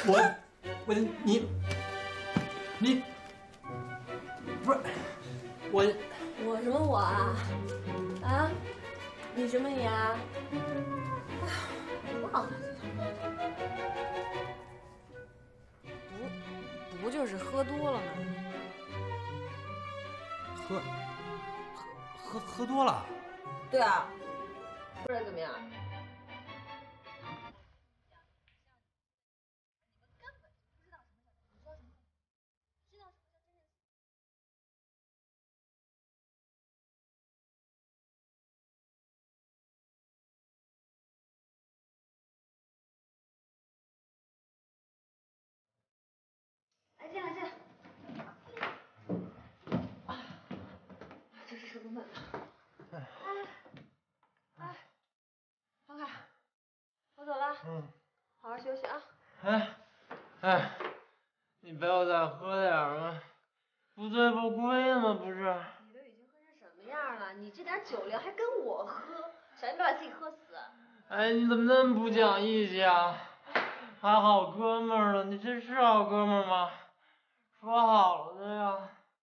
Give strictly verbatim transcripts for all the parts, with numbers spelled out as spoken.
我我你你不是我我什么我啊？啊？你什么你啊？哎，忘了。 不不就是喝多了吗？ 喝喝喝喝多了。 对啊，不然怎么样？来进来进来。啊，这是什么门啊？哎哎，放开，我走了。嗯，好好休息啊。 哎哎，你陪我再喝点吗？不醉不归嘛，不是？ 你都已经喝成什么样了？你这点酒量还跟我喝，小心别把自己喝死。 哎，你怎么那么不讲义气啊？还好哥们儿呢，你这是好哥们儿吗？说好了的呀。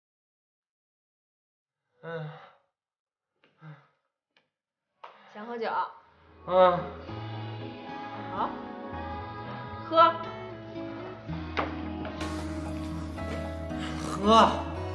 嗯。 想喝酒？ 嗯。 好，喝。 喝。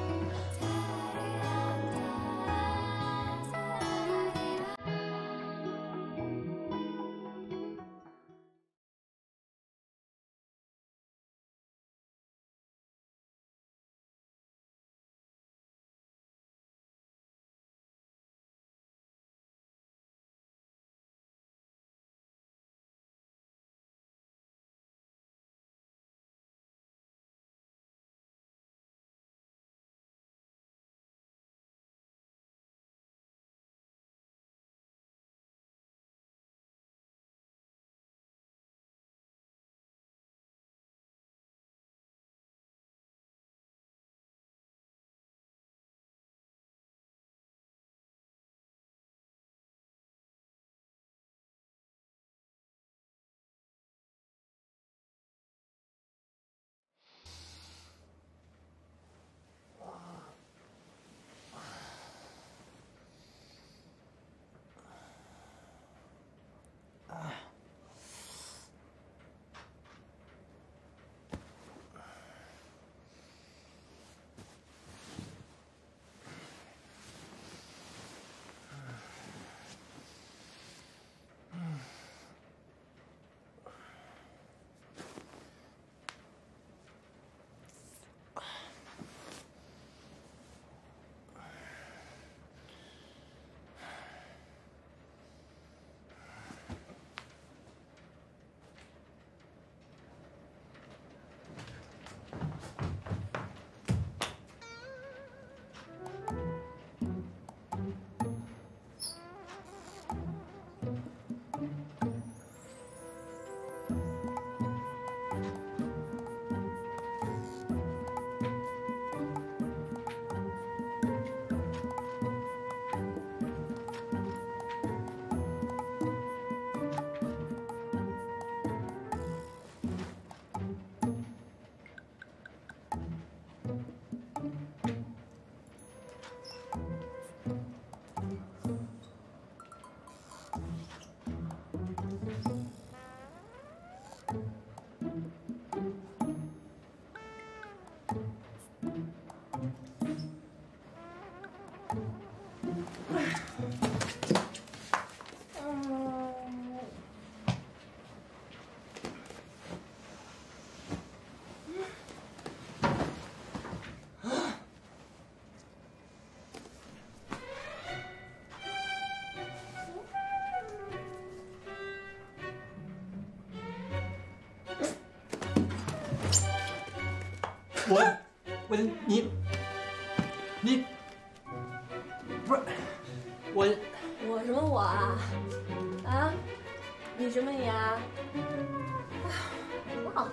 我我你你不是我我什么我啊？啊？你什么你啊？哎，忘了。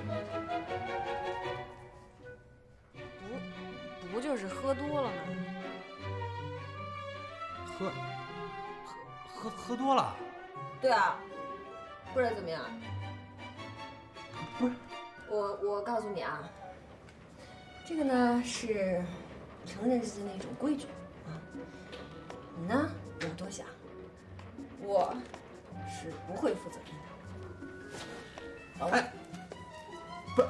不不就是喝多了吗？ 喝喝喝喝多了。 对啊，不然怎么样？ 不是我我告诉你啊，这个呢是成人之间的一种规矩啊。你呢不要多想，我是不会负责任的。 哎，不是，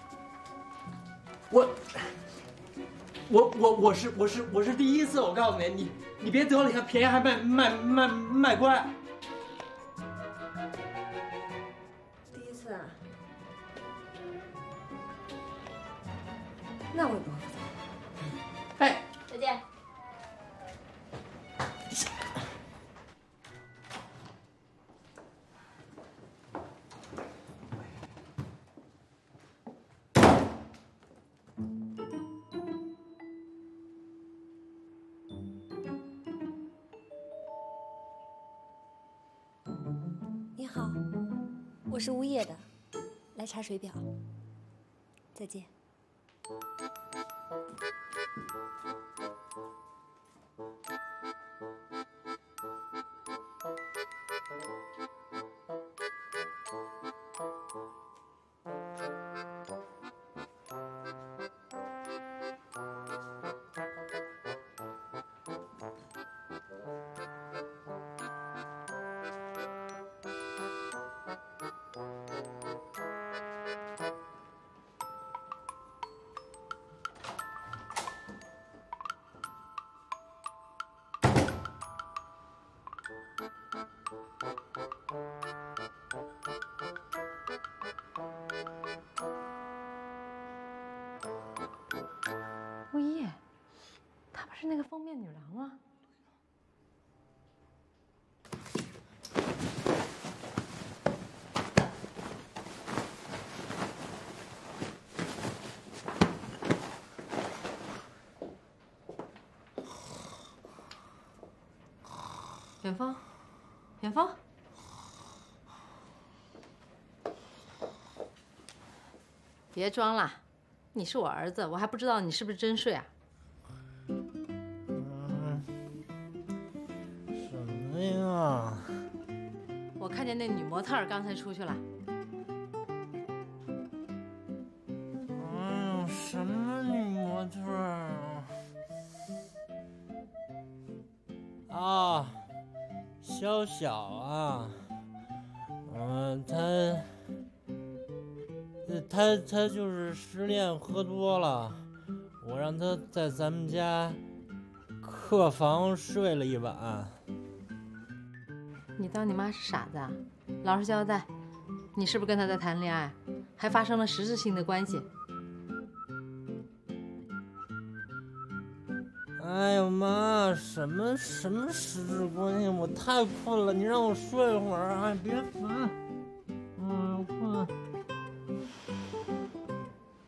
我我我我是我是我是第一次，我告诉你，你你别得了一便宜还卖卖卖卖乖。 第一次啊，那我也不会负责任。 哎， 再见。 你好，我是物业的，来查水表。再见。 物业，她不是那个封面女郎吗？远方，远方，别装了。你是我儿子，我还不知道你是不是真睡啊？ 嗯，什么呀？ 我看见那女模特儿刚才出去了。 哎呦，什么女模特儿啊？啊，肖小啊，嗯、呃，她，她她就是失恋喝多了，我让她在咱们家客房睡了一晚。 你当你妈是傻子啊？老实交代，你是不是跟她在谈恋爱，还发生了实质性的关系？ 哎呦妈，什么什么实质关系？我太困了，你让我睡会儿，哎，别烦。嗯，困。